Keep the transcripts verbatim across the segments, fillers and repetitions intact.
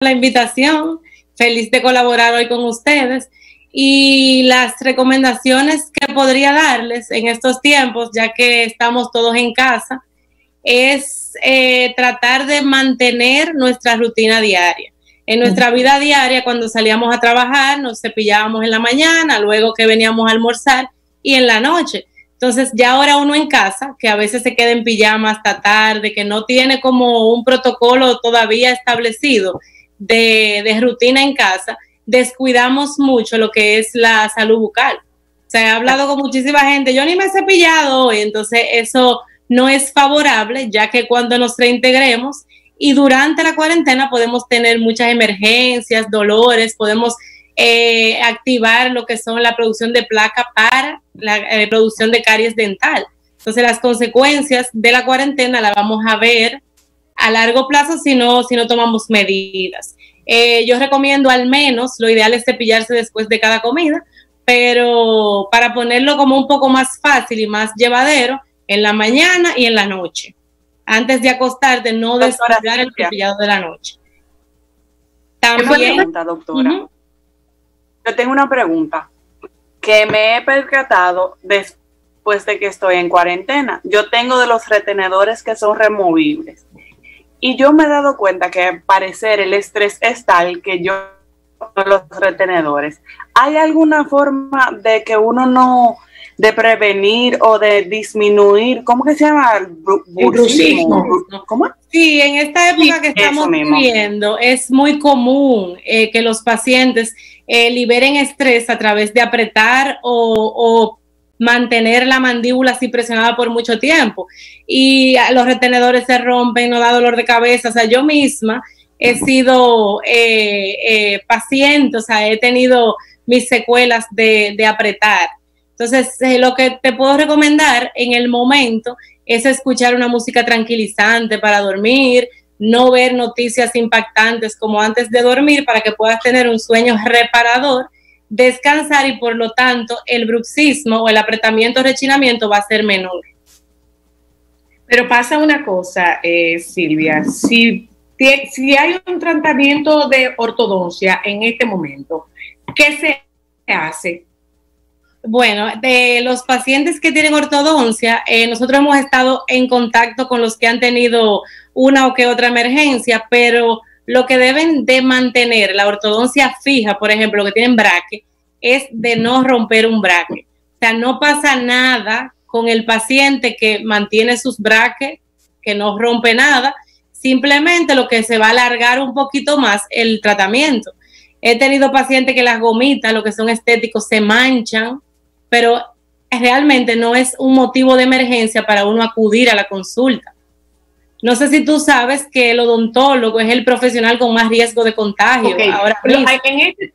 la invitación, feliz de colaborar hoy con ustedes. Y las recomendaciones que podría darles en estos tiempos, ya que estamos todos en casa, es eh, tratar de mantener nuestra rutina diaria. En nuestra vida diaria, cuando salíamos a trabajar, nos cepillábamos en la mañana, luego que veníamos a almorzar y en la noche. Entonces, ya ahora uno en casa, que a veces se queda en pijama hasta tarde, que no tiene como un protocolo todavía establecido de, de rutina en casa, descuidamos mucho lo que es la salud bucal. O sea, he hablado con muchísima gente, yo ni me he cepillado hoy, entonces eso no es favorable, ya que cuando nos reintegremos y durante la cuarentena podemos tener muchas emergencias, dolores, podemos eh, activar lo que son la producción de placa para la eh, producción de caries dental. Entonces las consecuencias de la cuarentena las vamos a ver a largo plazo si no, si no tomamos medidas. Eh, yo recomiendo al menos, lo ideal es cepillarse después de cada comida, pero para ponerlo como un poco más fácil y más llevadero, en la mañana y en la noche. Antes de acostarte, no descuidar el cepillado de la noche. También, pregunta, doctora. Uh-huh. Yo tengo una pregunta que me he percatado después de que estoy en cuarentena. Yo tengo de los retenedores que son removibles. Y yo me he dado cuenta que al parecer el estrés es tal que yo los retenedores. ¿Hay alguna forma de que uno no, de prevenir o de disminuir, ¿cómo que se llama? El bruxismo. ¿Cómo? Sí, en esta época sí, que estamos viviendo es muy común eh, que los pacientes eh, liberen estrés a través de apretar o, o mantener la mandíbula así presionada por mucho tiempo y los retenedores se rompen, no da dolor de cabeza. O sea, yo misma he sido eh, eh, paciente, o sea, he tenido mis secuelas de, de apretar. Entonces, eh, lo que te puedo recomendar en el momento es escuchar una música tranquilizante para dormir, no ver noticias impactantes como antes de dormir para que puedas tener un sueño reparador, descansar y por lo tanto el bruxismo o el apretamiento rechinamiento va a ser menor. Pero pasa una cosa, eh, Silvia, si, si hay un tratamiento de ortodoncia en este momento, ¿qué se hace? Bueno, de los pacientes que tienen ortodoncia, eh, nosotros hemos estado en contacto con los que han tenido una o que otra emergencia, pero lo que deben de mantener la ortodoncia fija, por ejemplo, que tienen braque, es de no romper un braque. O sea, no pasa nada con el paciente que mantiene sus braques, que no rompe nada, simplemente lo que se va a alargar un poquito más el tratamiento. He tenido pacientes que las gomitas, lo que son estéticos, se manchan, pero realmente no es un motivo de emergencia para uno acudir a la consulta. No sé si tú sabes que el odontólogo es el profesional con más riesgo de contagio. Okay. Ahora mismo. En este,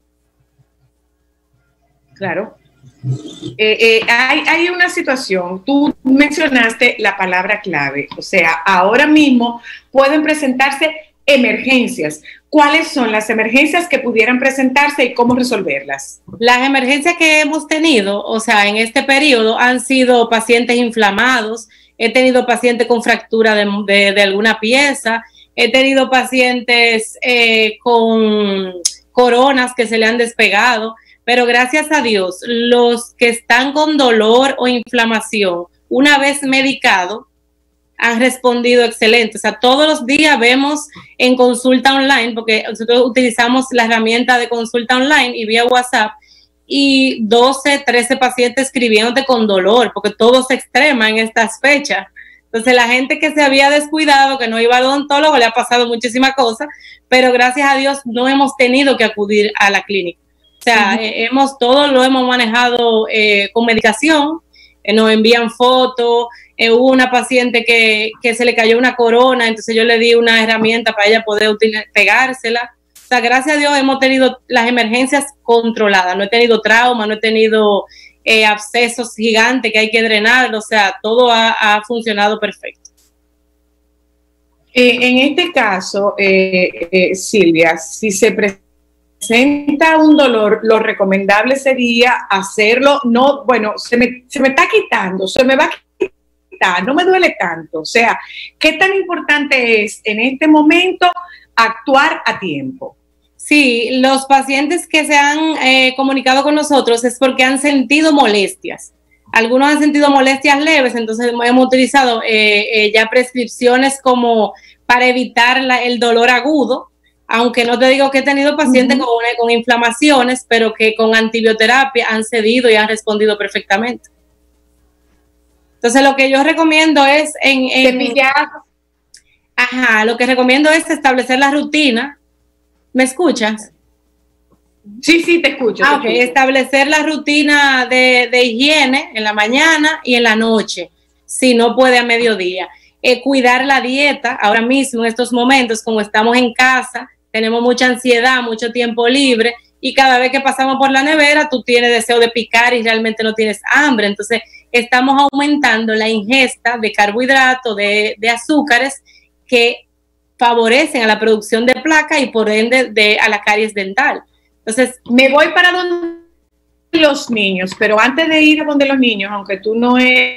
claro. Eh, eh, hay, hay una situación, tú mencionaste la palabra clave, o sea, ahora mismo pueden presentarse emergencias. ¿Cuáles son las emergencias que pudieran presentarse y cómo resolverlas? Las emergencias que hemos tenido, o sea, en este periodo han sido pacientes inflamados, he tenido pacientes con fractura de, de, de alguna pieza, he tenido pacientes eh, con coronas que se le han despegado, pero gracias a Dios, los que están con dolor o inflamación, una vez medicado, han respondido excelente. O sea, todos los días vemos en consulta online, porque nosotros utilizamos la herramienta de consulta online y vía WhatsApp, y doce, trece pacientes escribiéndote con dolor, porque todo se extrema en estas fechas. Entonces, la gente que se había descuidado, que no iba al odontólogo, le ha pasado muchísimas cosas, pero gracias a Dios no hemos tenido que acudir a la clínica. O sea, uh-huh. eh, hemos todo lo hemos manejado eh, con medicación, eh, nos envían fotos, eh, hubo una paciente que, que se le cayó una corona, entonces yo le di una herramienta para ella poder util- pegársela. O sea, gracias a Dios hemos tenido las emergencias controladas, no he tenido trauma, no he tenido eh, abscesos gigantes que hay que drenar, o sea, todo ha, ha funcionado perfecto. Eh, en este caso, eh, eh, Silvia, si se presenta presenta un dolor, lo recomendable sería hacerlo, no, bueno, se me, se me está quitando, se me va a quitar, no me duele tanto. O sea, ¿qué tan importante es en este momento actuar a tiempo. Sí, los pacientes que se han eh, comunicado con nosotros es porque han sentido molestias. Algunos han sentido molestias leves, entonces hemos utilizado eh, eh, ya prescripciones como para evitar la, el dolor agudo, aunque no te digo que he tenido pacientes uh-huh. con, con inflamaciones, pero que con antibioterapia han cedido y han respondido perfectamente. Entonces lo que yo recomiendo es en, en cepillar. Ajá, lo que recomiendo es establecer la rutina. ¿Me escuchas? Sí, sí, te escucho. Ah, te ok, escucho. establecer la rutina de, de higiene en la mañana y en la noche, si no puede a mediodía. Eh, cuidar la dieta, ahora mismo en estos momentos, como estamos en casa, tenemos mucha ansiedad, mucho tiempo libre, y cada vez que pasamos por la nevera, tú tienes deseo de picar y realmente no tienes hambre. Entonces, estamos aumentando la ingesta de carbohidratos, de, de azúcares, que favorecen a la producción de placa y por ende de, a la caries dental. Entonces, me voy para donde los niños, pero antes de ir a donde los niños, aunque tú no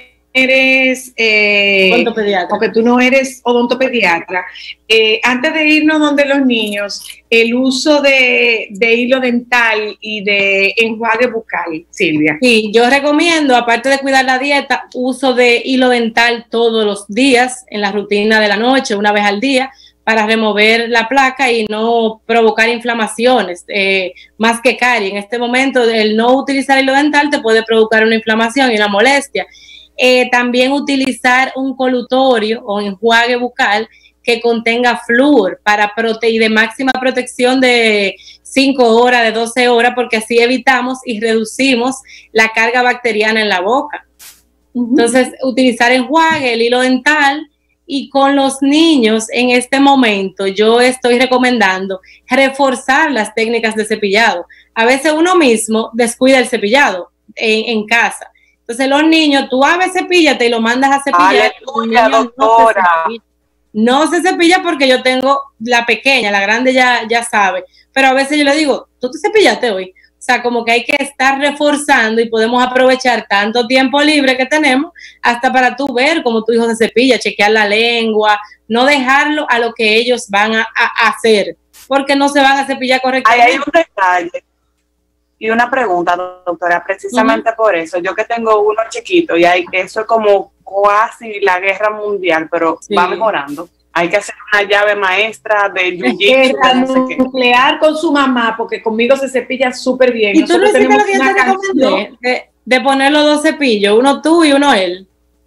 eres eh, odontopediatra, aunque tú no eres odontopediatra, eh, antes de irnos donde los niños, el uso de, de hilo dental y de enjuague bucal, Silvia. Sí, yo recomiendo, aparte de cuidar la dieta, uso de hilo dental todos los días en la rutina de la noche, una vez al día, para remover la placa y no provocar inflamaciones, eh, más que caries. En este momento, el no utilizar hilo dental te puede provocar una inflamación y una molestia. Eh, también utilizar un colutorio o enjuague bucal que contenga flúor para prote- y de máxima protección de cinco horas, de doce horas, porque así evitamos y reducimos la carga bacteriana en la boca. Uh-huh. Entonces, utilizar enjuague, el hilo dental. Y con los niños en este momento yo estoy recomendando reforzar las técnicas de cepillado. A veces uno mismo descuida el cepillado en, en casa. Entonces los niños, tú a veces cepíllate y lo mandas a cepillar. Aleluya, doctora. No se, no se cepilla porque yo tengo la pequeña, la grande ya, ya sabe. Pero a veces yo le digo, ¿tú te cepillaste hoy? O sea, como que hay que estar reforzando y podemos aprovechar tanto tiempo libre que tenemos hasta para tú ver cómo tu hijo se cepilla, chequear la lengua, no dejarlo a lo que ellos van a, a hacer, porque no se van a cepillar correctamente. Ahí hay un detalle y una pregunta, doctora, precisamente uh-huh. por eso. Yo que tengo uno chiquito y hay, eso es como casi la guerra mundial, pero sí. va mejorando. Hay que hacer una llave maestra de jiu-jitsu, nuclear con su mamá, porque conmigo se cepilla súper bien. ¿Y tú no hiciste lo que yo te recomendé? De, de poner los dos cepillos, uno tú y uno él.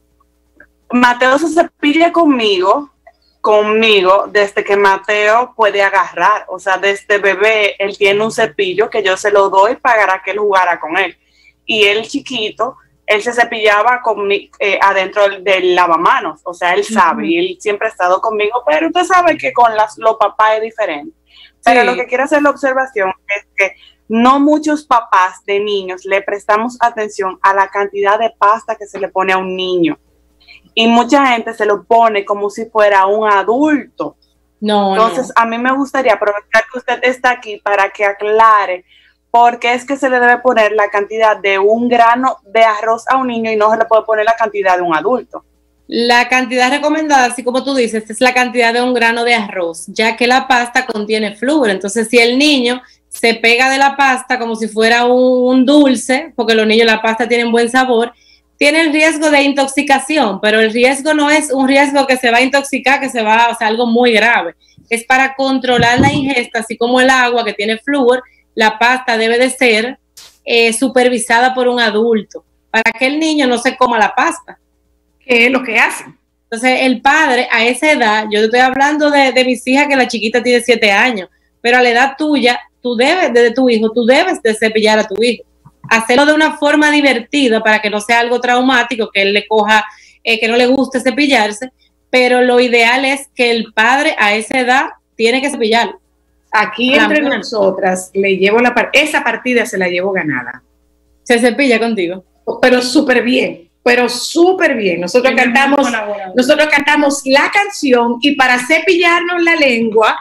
Mateo se cepilla conmigo, conmigo, desde que Mateo puede agarrar. O sea, desde bebé, él tiene un cepillo que yo se lo doy para que él jugara con él. Y él chiquito, él se cepillaba con mi, eh, adentro del lavamanos, o sea, él sabe, uh-huh. y él siempre ha estado conmigo, pero usted sabe que con las, los papás es diferente. Pero sí. Lo que quiero hacer la observación es que no muchos papás de niños le prestamos atención a la cantidad de pasta que se le pone a un niño. Y mucha gente se lo pone como si fuera un adulto. No, Entonces, no. a mí me gustaría aprovechar que usted está aquí para que aclare porque es que se le debe poner la cantidad de un grano de arroz a un niño y no se le puede poner la cantidad de un adulto. La cantidad recomendada, así como tú dices, es la cantidad de un grano de arroz, ya que la pasta contiene flúor. Entonces, si el niño se pega de la pasta como si fuera un, un dulce, porque los niños la pasta tienen buen sabor, tiene el riesgo de intoxicación, pero el riesgo no es un riesgo que se va a intoxicar, que se va, o sea, algo muy grave. Es para controlar la ingesta, así como el agua que tiene flúor. La pasta debe de ser eh, supervisada por un adulto para que el niño no se coma la pasta. ¿Qué es lo que hacen? Entonces, el padre a esa edad, yo estoy hablando de, de mis hijas que la chiquita tiene siete años, pero a la edad tuya, tú debes, de tu hijo, tú debes de cepillar a tu hijo. Hacerlo de una forma divertida para que no sea algo traumático, que él le coja, eh, que no le guste cepillarse, pero lo ideal es que el padre a esa edad tiene que cepillarlo. Aquí entre la nosotras le llevo la par- esa partida se la llevo ganada. Se cepilla contigo. Pero súper bien, pero súper bien. Nosotros cantamos, nosotros cantamos la canción y para cepillarnos la lengua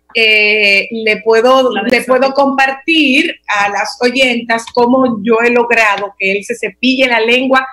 eh, le puedo le puedo compartir a las oyentas cómo yo he logrado que él se cepille la lengua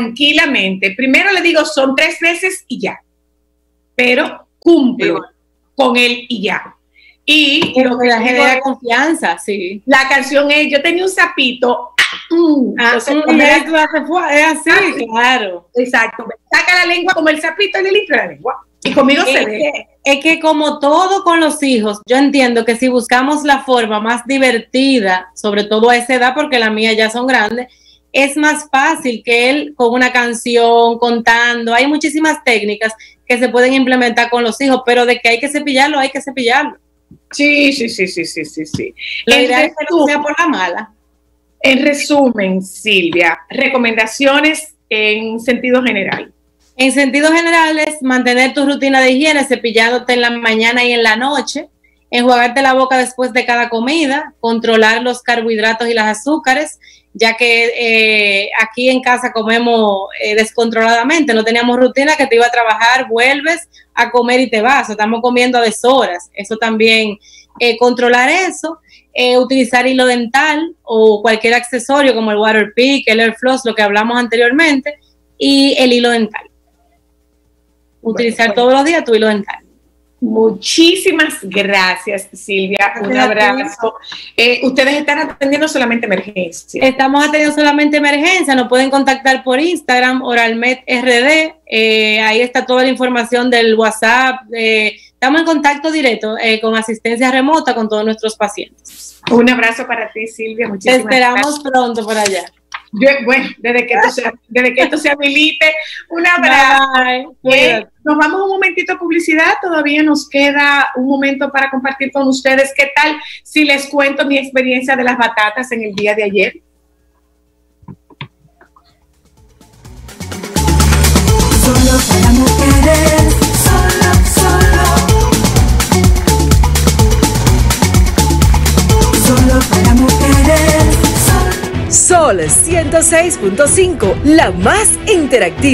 tranquilamente. Primero le digo son tres veces y ya, pero cumplo. con él y ya. Y lo que la genera confianza, sí. La canción es Yo tenía un sapito. Mm, ah, entonces, mm, es, es así, ah, claro. Exacto. Saca la lengua como el sapito y le limpia la lengua. Y conmigo es se ve. Que, es que como todo con los hijos, yo entiendo que si buscamos la forma más divertida, sobre todo a esa edad, porque las mías ya son grandes, es más fácil que él con una canción, contando. Hay muchísimas técnicas que se pueden implementar con los hijos, pero de que hay que cepillarlo, hay que cepillarlo. Sí, sí, sí, sí, sí, sí, sí. Lo ideal es que no sea por la mala. En resumen, Silvia, recomendaciones en sentido general. En sentido general es mantener tu rutina de higiene, cepillándote en la mañana y en la noche, enjuagarte la boca después de cada comida, controlar los carbohidratos y las azúcares, ya que eh, aquí en casa comemos eh, descontroladamente, no teníamos rutina, que te iba a trabajar, vuelves a comer y te vas, o estamos comiendo a deshoras. Eso también, eh, controlar eso, eh, utilizar hilo dental o cualquier accesorio como el Waterpik, el Air Floss, lo que hablamos anteriormente, y el hilo dental. Utilizar bueno, bueno. todos los días tu hilo dental. Muchísimas gracias, Silvia. Gracias. Un abrazo. Eh, Ustedes están atendiendo solamente emergencia. Estamos atendiendo solamente emergencia. Nos pueden contactar por Instagram, Oralmed R D. Eh, ahí está toda la información del WhatsApp. Eh, estamos en contacto directo eh, con asistencia remota con todos nuestros pacientes. Un abrazo para ti, Silvia. Muchísimas Te esperamos gracias. pronto por allá. Yo, bueno, desde que, esto se, desde que esto se habilite, un abrazo. Eh, nos vamos un momentito a publicidad, todavía nos queda un momento para compartir con ustedes. ¿Qué tal si les cuento mi experiencia de las batatas en el día de ayer? Solo para mujeres, solo, solo. Solo para mujeres. Sol ciento seis punto cinco, la más interactiva.